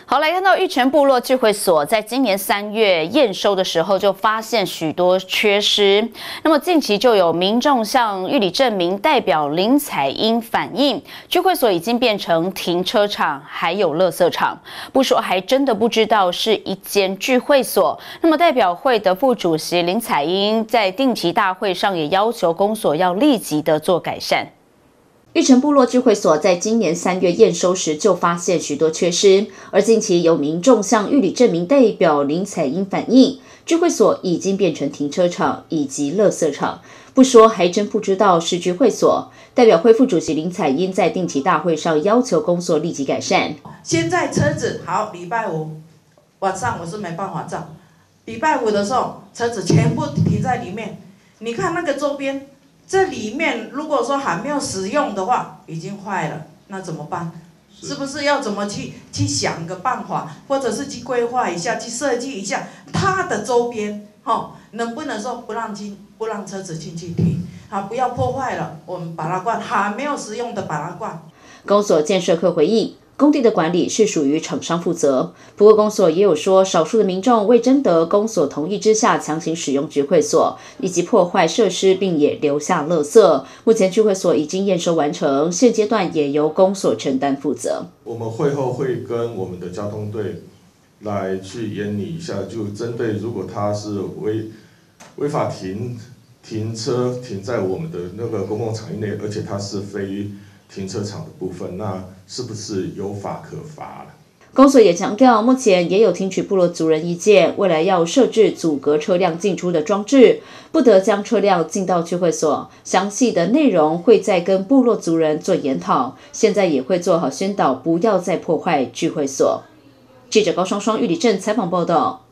好，来看到玉泉部落聚会所，在今年3月验收的时候，就发现许多缺失。那么近期就有民众向玉里镇民代表林彩英反映，聚会所已经变成停车场，还有垃圾场。不说还真的不知道是一间聚会所。那么代表会的副主席林彩英在定期大会上也要求公所要立即的做改善。玉泉部落聚会所在今年3月验收时就发现许多缺失，而近期有民众向玉里镇民代表林彩英反映，聚会所已经变成停车场以及垃圾场，不说还真不知道是聚会所。代表会副主席林彩英在定期大会上要求公所立即改善。 现在车子好，礼拜五晚上我是没办法照，礼拜五的时候车子全部停在里面，你看那个周边。这里面如果说还没有使用的话，已经坏了，那怎么办？是不是要怎么去想个办法，或者是去规划一下，去设计一下它的周边，能不能说不让车子进去停，不要破坏了，我们把它关，还没有使用的把它关。 公所建设科回应，工地的管理是属于厂商负责。不过公所也有说，少数的民众未征得公所同意之下强行使用聚会所，以及破坏设施，并也留下垃圾。目前聚会所已经验收完成，现阶段也由公所承担负责。 我们会后会跟我们的交通队来去研拟一下，就针对如果他是违法停车停在我们的那个公共场域内，而且它是非停车场的部分，那是不是有法可罚了？ 公所也强调，目前也有听取部落族人意见，未来要设置阻隔车辆进出的装置，不得将车辆进到聚会所。详细的内容会再跟部落族人做研讨，现在也会做好宣导，不要再破坏聚会所。记者高双双玉里镇采访报道。